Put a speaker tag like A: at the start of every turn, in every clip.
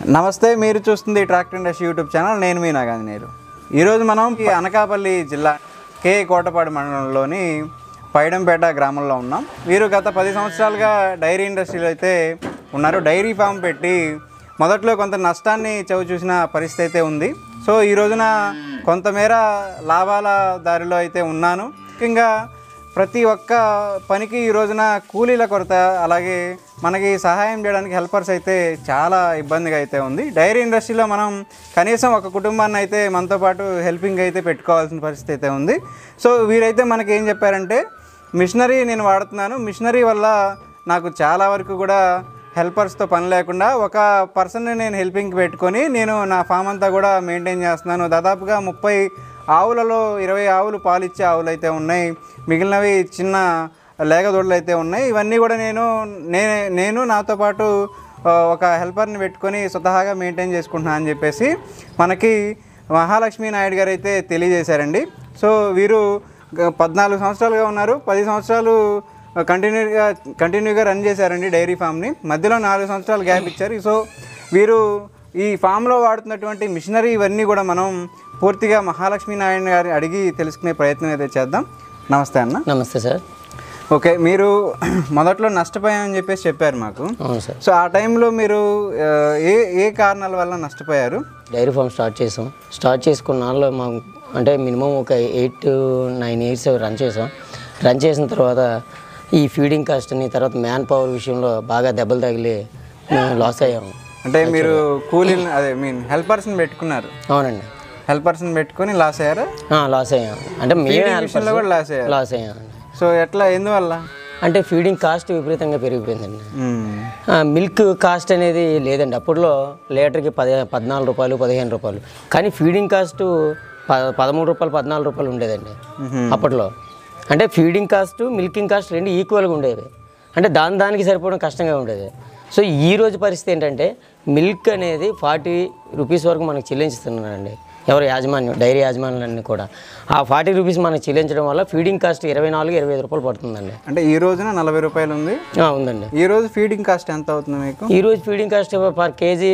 A: నమస్తే, మీరు చూస్తుంది ట్రాక్టర్ ఇండస్ట్రీ యూట్యూబ్ ఛానల్. నేను మీ నాగాంజనేయులు. ఈరోజు మనం అనకాపల్లి జిల్లా కే కోటపాడు మండలంలోని పైడంపేట గ్రామంలో ఉన్నాం. వీరు గత 10 సంవత్సరాలుగా డైరీ ఇండస్ట్రీలో అయితే ఉన్నారు. డైరీ ఫామ్ పెట్టి మొదట్లో కొంత నష్టాన్ని చవిచూసిన పరిస్థితి అయితే ఉంది. సో ఈ రోజున కొంతమేర లాభాల దారిలో అయితే ఉన్నాను. ముఖ్యంగా ప్రతి ఒక్క పనికి ఈ రోజున కూలీల కొరత, అలాగే మనకి సహాయం చేయడానికి హెల్పర్స్ అయితే చాలా ఇబ్బందిగా అయితే ఉంది. డైరీ ఇండస్ట్రీలో మనం కనీసం ఒక కుటుంబాన్ని అయితే మనతో పాటు హెల్పింగ్ అయితే పెట్టుకోవాల్సిన పరిస్థితి అయితే ఉంది. సో వీరైతే మనకి ఏం చెప్పారంటే, మిషనరీ నేను వాడుతున్నాను, మిషనరీ వల్ల నాకు చాలా వరకు కూడా హెల్పర్స్తో పని లేకుండా ఒక పర్సన్ని నేను హెల్పింగ్కి పెట్టుకొని నేను నా ఫామ్ అంతా కూడా మెయింటైన్ చేస్తున్నాను. దాదాపుగా 30 ఆవులలో 20 ఆవులు పాలిచ్చే ఆవులు అయితే ఉన్నాయి, మిగిలినవి చిన్న లేగదొడ్లు అయితే ఉన్నాయి. ఇవన్నీ కూడా నేను నాతో పాటు ఒక హెల్పర్ని పెట్టుకొని స్వతహాగా మెయింటైన్ చేసుకుంటున్నాను అని చెప్పేసి మనకి మహాలక్ష్మి నాయుడు గారు అయితే తెలియజేశారండి. సో వీరు 14 సంవత్సరాలుగా ఉన్నారు. 10 సంవత్సరాలు కంటిన్యూగా రన్ చేశారండి డైరీ ఫామ్ని. మధ్యలో 4 సంవత్సరాలు గ్యాప్ ఇచ్చారు. సో వీరు ఈ ఫామ్లో వాడుతున్నటువంటి మిషనరీ ఇవన్నీ కూడా మనం పూర్తిగా మహాలక్ష్మి నాయుడు గారిని అడిగి తెలుసుకునే ప్రయత్నం అయితే చేద్దాం. నమస్తే అన్న.
B: నమస్తే సార్.
A: ఓకే, మీరు మొదట్లో నష్టపోయామని చెప్పేసి చెప్పారు మాకు.
B: అవును సార్.
A: సో ఆ టైంలో మీరు ఏ కారణాల వల్ల నష్టపోయారు?
B: డైరీ ఫామ్ స్టార్ట్ చేసుకున్న నాళ్ళు మాకు అంటే మినిమం ఒక 8 to 9 years రన్ చేసిన తర్వాత ఈ ఫీడింగ్ కాస్ట్ని, తర్వాత మ్యాన్ పవర్ విషయంలో బాగా దెబ్బలు తగిలి లాస్ అయ్యాము.
A: అంటే మీరు కూలీని హెల్పర్స్ని పెట్టుకున్నారు?
B: అవునండి,
A: హెల్పర్స్ని పెట్టుకొని లాస్ అయ్యారు?
B: లాస్ అయ్యాం. అంటే మేము
A: కూడా లాస్
B: అయ్యామండి.
A: సో ఎట్లా, ఎందువల్ల?
B: అంటే ఫీడింగ్ కాస్ట్ విపరీతంగా పెరిగిపోయిందండి. మిల్క్ కాస్ట్ అనేది లేదండి. అప్పట్లో లీటర్కి 14 రూపాయలు 15 రూపాయలు, కానీ ఫీడింగ్ కాస్ట్ 13 రూపాయలు 14 రూపాయలు ఉండేదండి అప్పట్లో. అంటే ఫీడింగ్ కాస్ట్ మిల్కింగ్ కాస్ట్ రెండు ఈక్వల్గా ఉండేవి. అంటే దానికి సరిపోవడం కష్టంగా ఉండేది. సో ఈ రోజు పరిస్థితి ఏంటంటే, మిల్క్ అనేది 40 రూపీస్ వరకు మనకు చెల్లించుతున్నారండి ఎవరు యాజమాన్యం, డైరీ యాజమాన్యాలన్నీ కూడా. ఆ 40 రూపీస్ మనకు చెల్లించడం వల్ల ఫీడింగ్ కాస్ట్ 24-25 రూపాయలు పడుతుందండి.
A: అంటే ఈ రోజున 40 రూపాయలు ఉంది.
B: ఉందండి.
A: ఈ రోజు ఫీడింగ్ కాస్ట్ ఎంత అవుతుంది మీకు?
B: ఈ రోజు ఫీడింగ్ కాస్ట్ పర్ కేజీ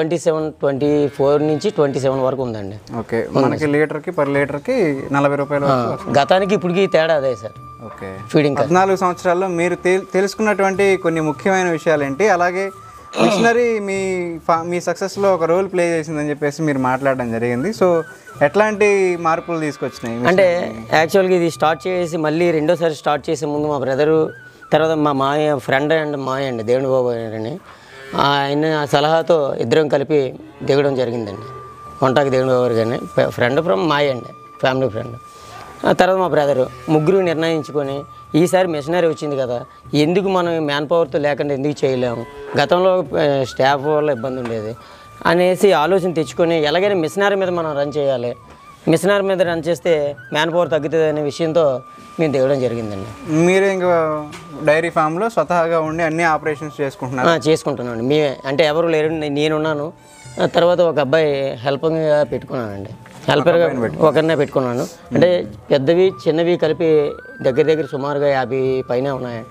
B: 24 నుంచి 27 వరకు ఉందండి.
A: ఓకే, మనకి పర్ లీటర్కి 40 రూపాయలు.
B: గతానికి ఇప్పటికి తేడా అదే సార్.
A: ఓకే,
B: ఫీడింగ్
A: 14 సంవత్సరాల్లో మీరు తెలుసుకున్నటువంటి కొన్ని ముఖ్యమైన విషయాలు ఏంటి? అలాగే మిషనరీ మీ సక్సెస్లో ఒక రోల్ ప్లే చేసిందని చెప్పేసి మీరు మాట్లాడడం జరిగింది. సో ఎట్లాంటి మార్పులు తీసుకొచ్చినాయి?
B: అంటే యాక్చువల్గా ఇది స్టార్ట్ చేసి మళ్ళీ రెండోసారి స్టార్ట్ చేసే ముందు మా బ్రదరు, తర్వాత మా ఫ్రెండ్ అండ్ దేవుని బాబు అని ఆయన సలహాతో ఇద్దరం కలిపి దిగడం జరిగిందండి. వంటకి దేవుని బాబు కానీ ఫ్రెండ్ ఫ్రమ్ ఫ్యామిలీ ఫ్రెండ్. తర్వాత మా బ్రదరు ముగ్గురు నిర్ణయించుకొని, ఈసారి మిషనరీ వచ్చింది కదా, ఎందుకు మనం మ్యాన్ పవర్తో లేకుండా ఎందుకు చేయలేము, గతంలో స్టాఫ్ వల్ల ఇబ్బంది ఉండేది అనేసి ఆలోచన తెచ్చుకొని, ఎలాగైనా మిషనరీ మీద మనం రన్ చేయాలి, మిషనరీ మీద రన్ చేస్తే మ్యాన్ పవర్ తగ్గుతుంది అనే విషయంతో మేము దిగడం జరిగిందండి.
A: మీరు ఇంకా డైరీ ఫామ్లో స్వతహాగా ఉండి అన్ని ఆపరేషన్స్
B: చేసుకుంటున్నాను. మేమే అంటే ఎవరు లేరు, నేనున్నాను. తర్వాత ఒక అబ్బాయి హెల్పర్గా పెట్టుకున్నానండి. హెల్పర్గా ఒకరినే పెట్టుకున్నాను. అంటే పెద్దవి చిన్నవి కలిపి దగ్గర సుమారుగా 50 పైన ఉన్నాయి.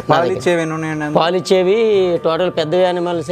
B: పాలు ఇచ్చేవి టోటల్ పెద్ద యానిమల్స్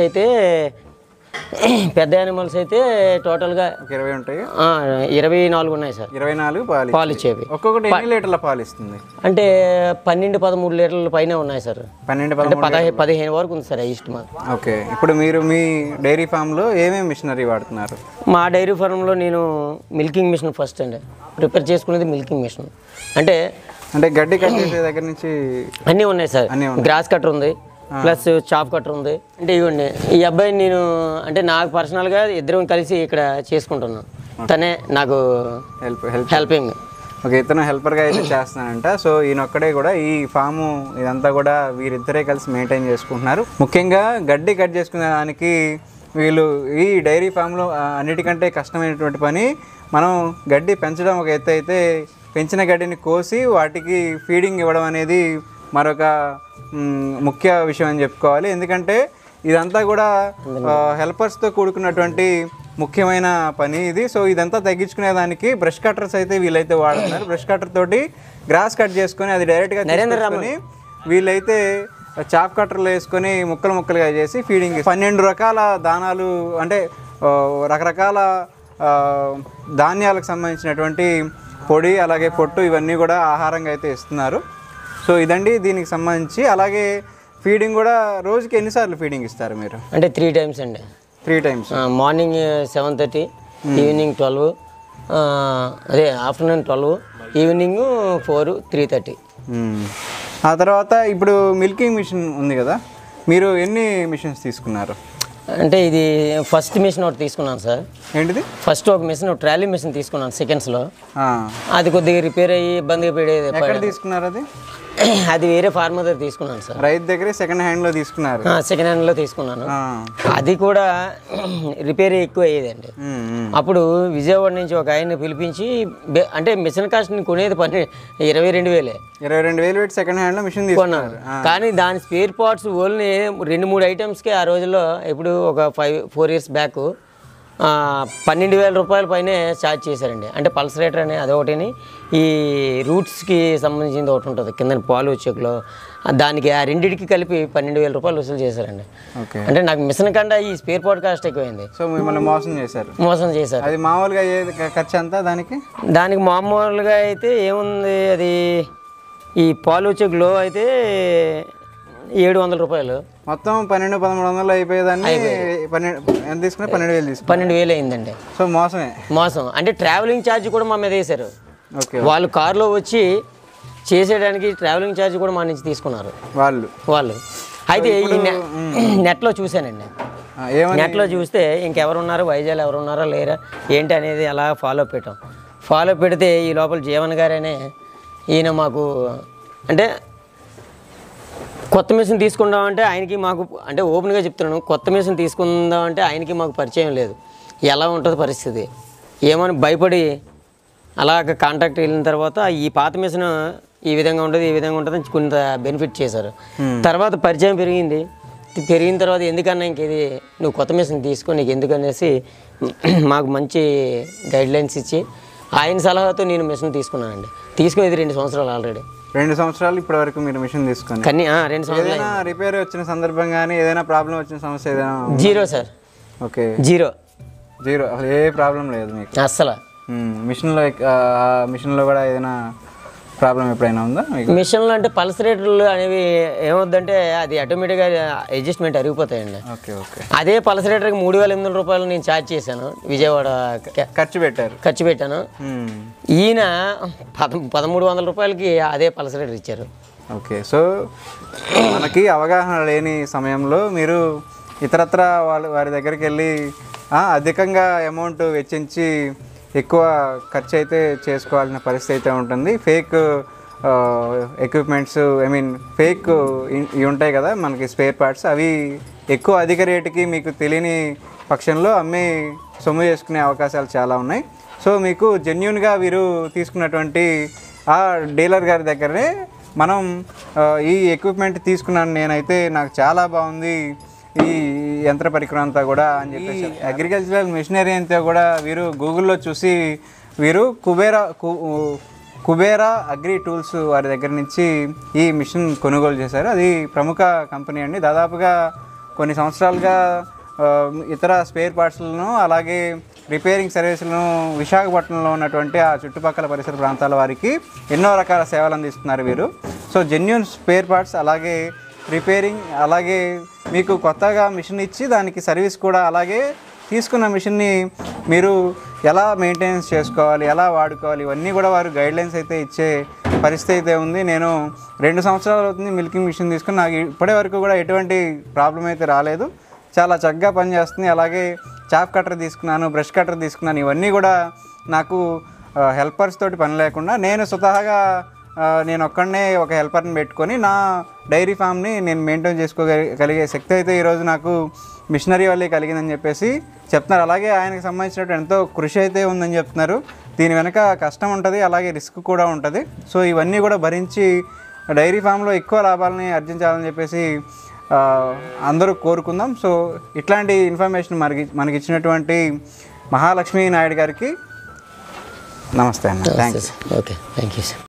B: అయితే టోటల్గా
A: 20 ఉంటాయి.
B: 24 ఉన్నాయి సార్.
A: 24 పాలు ఇచ్చేవి. ఒక్కొక్కటి ఎన్ని లీటర్ల పాలు ఇస్తుంది?
B: అంటే 12-13 లీటర్ల పైన ఉన్నాయి సార్. 12-15 వరకు ఉంది సార్ హైయెస్ట్ మాకు.
A: ఓకే, ఇప్పుడు మీరు మీ డైరీ ఫామ్లో ఏమేమి మిషనరీ వాడుతున్నారు?
B: మా డైరీ ఫామ్లో నేను మిల్కింగ్ మిషన్ ఫస్ట్ అండి ప్రిపేర్ చేసుకునేది. మిల్కింగ్ మిషన్ అంటే
A: గడ్డి కట్ చేసే దగ్గర నుంచి
B: అన్నీ ఉన్నాయి సార్. గ్రాస్ కట్టర్ ఉంది, ప్లస్ చాప్ కట్టర్ ఉంది. అంటే ఇవ్వండి, ఈ అబ్బాయి నేను అంటే నాకు పర్సనల్గా ఇద్దరం కలిసి ఇక్కడ చేసుకుంటున్నాను. తనే నాకు హెల్పింగ్.
A: ఓకే, ఇతను హెల్పర్గా అయితే చేస్తానంట. సో ఈయనొక్కడే కూడా ఈ ఫాము ఇదంతా కూడా వీరిద్దరే కలిసి మెయింటైన్ చేసుకుంటున్నారు. ముఖ్యంగా గడ్డి కట్ చేసుకునే దానికి వీళ్ళు ఈ డైరీ ఫామ్లో అన్నిటికంటే కష్టమైనటువంటి పని, మనం గడ్డి పెంచడం ఒక ఎత్తు అయితే, పెంచిన గడ్డిని కోసి వాటికి ఫీడింగ్ ఇవ్వడం అనేది మరొక ముఖ్య విషయం అని చెప్పుకోవాలి. ఎందుకంటే ఇదంతా కూడా హెల్పర్స్తో కూడుకున్నటువంటి ముఖ్యమైన పని ఇది. సో ఇదంతా తగ్గించుకునే దానికి బ్రష్ కట్టర్స్ అయితే వీళ్ళైతే వాడుతున్నారు. బ్రష్ కట్టర్ తోటి గ్రాస్ కట్ చేసుకొని అది డైరెక్ట్గా తీసుకొని వీళ్ళైతే చాప్ కట్టర్లు వేసుకొని ముక్కలుగా చేసి ఫీడింగ్ 12 రకాల దానాలు అంటే రకరకాల ధాన్యాలకు సంబంధించినటువంటి పొడి అలాగే పొట్టు ఇవన్నీ కూడా ఆహారంగా అయితే ఇస్తున్నారు. సో ఇదండి దీనికి సంబంధించి. అలాగే ఫీడింగ్ కూడా రోజుకి ఎన్నిసార్లు ఫీడింగ్ ఇస్తారు మీరు?
B: అంటే 3 టైమ్స్ అండి.
A: 3 టైమ్స్.
B: మార్నింగ్ 7:30, ఈవినింగ్ 12, అదే ఆఫ్టర్నూన్ 12, ఈవినింగ్ 4, 3:30.
A: ఆ తర్వాత ఇప్పుడు మిల్కింగ్ మిషన్ ఉంది కదా, మీరు ఎన్ని మిషన్స్ తీసుకున్నారు?
B: అంటే ఇది ఫస్ట్ మిషన్ ఒకటి తీసుకున్నాను సార్.
A: ఏంటిది?
B: ఫస్ట్ ఒక మిషన్, ట్రాలీ మిషన్ తీసుకున్నాను సెకండ్స్లో. అది కొద్దిగా రిపేర్ అయ్యి ఇబ్బందిగా పడేది.
A: ఎక్కడ తీసుకున్నారు అది?
B: అది వేరే ఫార్మర్ దగ్గర తీసుకున్నాను సార్.
A: రైతు దగ్గర సెకండ్ హ్యాండ్లో తీసుకున్నారు?
B: సెకండ్ హ్యాండ్లో తీసుకున్నాను. అది కూడా రిపేర్ ఎక్కువ అయ్యేదండి. అప్పుడు విజయవాడ నుంచి ఒక ఆయన్ని పిలిపించి, అంటే మిషన్ కాస్ట్ని కొనేది 22,000.
A: 22,000 పెట్టి సెకండ్ హ్యాండ్లో మిషన్ తీసుకున్నారు.
B: కానీ దాని స్పేర్ పార్ట్స్ ఓన్లీ 2-3 ఐటమ్స్కి ఆ రోజుల్లో, ఇప్పుడు ఒక 4 years బ్యాక్ 12,000 రూపాయల పైనే ఛార్జ్ చేశారండి. అంటే పల్సరేటర్ అనే అదొకటిని, ఈ రూట్స్కి సంబంధించింది ఒకటి ఉంటుంది కింద పాలు చెక్కులో, దానికి ఆ రెండింటికి కలిపి 12,000 రూపాయలు వసూలు చేశారండి. అంటే నాకు మిషన్ కన్నా ఈ స్పేర్ పార్ట్ కాస్ట్ ఎక్కువైంది.
A: సో మిమ్మల్ని మోసం చేశారు. అది మామూలుగా ఖర్చు అంతా
B: దానికి మామూలుగా అయితే ఏముంది, అది ఈ పాలు చెక్కులో అయితే 700 రూపాయలు.
A: మొత్తం 1200-1300 అయిపోయేదాన్ని ఎంత తీసుకున్నా 12,000 తీసుకున్నా.
B: 12,000 అయిందండి.
A: సో మోసం. అంటే
B: ట్రావెలింగ్ ఛార్జ్ కూడా మా మీద వేశారు. వాళ్ళు కారులో వచ్చి చేసేయడానికి ట్రావెలింగ్ ఛార్జ్ కూడా మా నుంచి తీసుకున్నారు వాళ్ళు. అయితే ఈ నెట్లో చూశానండి. నెట్లో చూస్తే ఇంకెవరు ఉన్నారు, వైజాగ్ ఎవరు ఉన్నారో లేరా ఏంటి అనేది అలా ఫాలో పెడితే ఈ లోపల జీవన్ గారనే ఈయన మాకు, అంటే కొత్త మిషన్ తీసుకుందామంటే ఆయనకి మాకు, అంటే ఓపెన్గా చెప్తున్నాను, కొత్త మిషన్ తీసుకుందామంటే ఆయనకి మాకు పరిచయం లేదు. ఎలా ఉంటుంది పరిస్థితి ఏమని భయపడి అలాగ కాంటాక్ట్ వెళ్ళిన తర్వాత ఈ పాత మిషన్ ఈ విధంగా ఉంటుంది కొంత బెనిఫిట్ చేశారు. తర్వాత పరిచయం పెరిగిన తర్వాత ఎందుకన్నా ఇంకేది నువ్వు కొత్త మిషన్ తీసుకో, నీకు ఎందుకనేసి మాకు మంచి గైడ్లైన్స్ ఇచ్చి ఆయన సలహాతో నేను మిషన్ తీసుకున్నానండి. తీసుకునేది 2 సంవత్సరాలు ఆల్రెడీ.
A: 2 సంవత్సరాలు ఇప్పటి వరకు మీరు మిషన్ తీసుకొని?
B: 2 సంవత్సరాలు.
A: ఏదైనా రిపేర్ వచ్చిన సందర్భం కానీ ఏదైనా ప్రాబ్లం వచ్చిన సమస్య ఏదైనా?
B: Zero sir.
A: ఓకే,
B: జీరో
A: అసలు ఏ ప్రాబ్లం లేదు మీకు
B: అస్సలు?
A: మిషన్లో కూడా ఏదైనా ప్రాబ్లం ఎప్పుడైనా ఉందా
B: మిషన్లో? అంటే పల్సరేటర్లు అనేవి ఏమవుద్దంటే అది ఆటోమేటిక్గా అడ్జస్ట్మెంట్ అరిగిపోతాయండి. అదే పల్సరేటర్కి 3,800 రూపాయలు నేను ఛార్జ్ చేశాను. విజయవాడ ఖర్చు పెట్టాను. ఈయన 1,300 రూపాయలకి అదే పల్సరేటర్ ఇచ్చారు.
A: ఓకే, సో మనకి అవగాహన లేని సమయంలో మీరు ఇతరత్ర వారి దగ్గరికి వెళ్ళి అధికంగా అమౌంట్ వెచ్చించి ఎక్కువ ఖర్చు అయితే చేసుకోవాల్సిన పరిస్థితి అయితే ఉంటుంది. ఫేక్ ఎక్విప్మెంట్స్, ఫేక్ ఇవి ఉంటాయి కదా మనకి స్పేర్ పార్ట్స్, అవి ఎక్కువ అధిక రేటుకి మీకు తెలియని పక్షంలో అమ్మి సొమ్ము చేసుకునే అవకాశాలు చాలా ఉన్నాయి. సో మీకు జెన్యూన్గా వీరు తీసుకున్నటువంటి ఆ డీలర్ గారి దగ్గరనే మనం ఈ ఎక్విప్మెంట్ తీసుకున్నాను నేనైతే, నాకు చాలా బాగుంది ఈ యంత్ర పరికరం అంతా కూడా అని చెప్పేసి. అగ్రికల్చరల్ మిషనరీ అంతా కూడా వీరు గూగుల్లో చూసి వీరు కుబేరా అగ్రి టూల్స్ వారి దగ్గర నుంచి ఈ మిషన్ కొనుగోలు చేశారు. అది ప్రముఖ కంపెనీ అండి. దాదాపుగా కొన్ని సంవత్సరాలుగా ఇతర స్పేర్ పార్ట్స్లను అలాగే రిపేరింగ్ సర్వీసులను విశాఖపట్నంలో ఉన్నటువంటి ఆ చుట్టుపక్కల పరిసర ప్రాంతాల వారికి ఎన్నో రకాల సేవలు అందిస్తున్నారు వీరు. సో జెన్యూన్ స్పేర్ పార్ట్స్ అలాగే రిపేరింగ్, అలాగే మీకు కొత్తగా మిషన్ ఇచ్చి దానికి సర్వీస్ కూడా, అలాగే తీసుకున్న మిషన్ని మీరు ఎలా మెయింటెనెన్స్ చేసుకోవాలి, ఎలా వాడుకోవాలి, ఇవన్నీ కూడా వారు గైడ్లైన్స్ అయితే ఇచ్చే పరిస్థితి అయితే ఉంది. నేను 2 సంవత్సరాలు అవుతుంది మిల్కింగ్ మిషన్ తీసుకుని, నాకు ఇప్పటి వరకు కూడా ఎటువంటి ప్రాబ్లం అయితే రాలేదు. చాలా చక్కగా పనిచేస్తుంది. అలాగే చాప్ కట్టర్ తీసుకున్నాను, బ్రష్ కట్టర్ తీసుకున్నాను, ఇవన్నీ కూడా నాకు హెల్పర్స్ తోటి పని లేకుండా నేను స్వతహాగా నేను ఒక్కడనే ఒక హెల్పర్ని పెట్టుకొని నా డైరీ ఫామ్ని నేను మెయింటైన్ చేసుకోగలిగే శక్తి అయితే ఈరోజు నాకు మిషనరీ వల్లే కలిగిందని చెప్పేసి చెప్తున్నారు. అలాగే ఆయనకు సంబంధించినట్టు ఎంతో కృషి అయితే ఉందని చెప్తున్నారు. దీని వెనక కష్టం ఉంటుంది, అలాగే రిస్క్ కూడా ఉంటుంది. సో ఇవన్నీ కూడా భరించి డైరీ ఫామ్లో ఎక్కువ లాభాలని ఆర్జించాలని చెప్పేసి అందరూ కోరుకుందాం. సో ఇట్లాంటి ఇన్ఫర్మేషన్ మనకి ఇచ్చినటువంటి మహాలక్ష్మీ నాయుడు గారికి నమస్తే అన్న. Thank you.
B: Okay, thank you sir.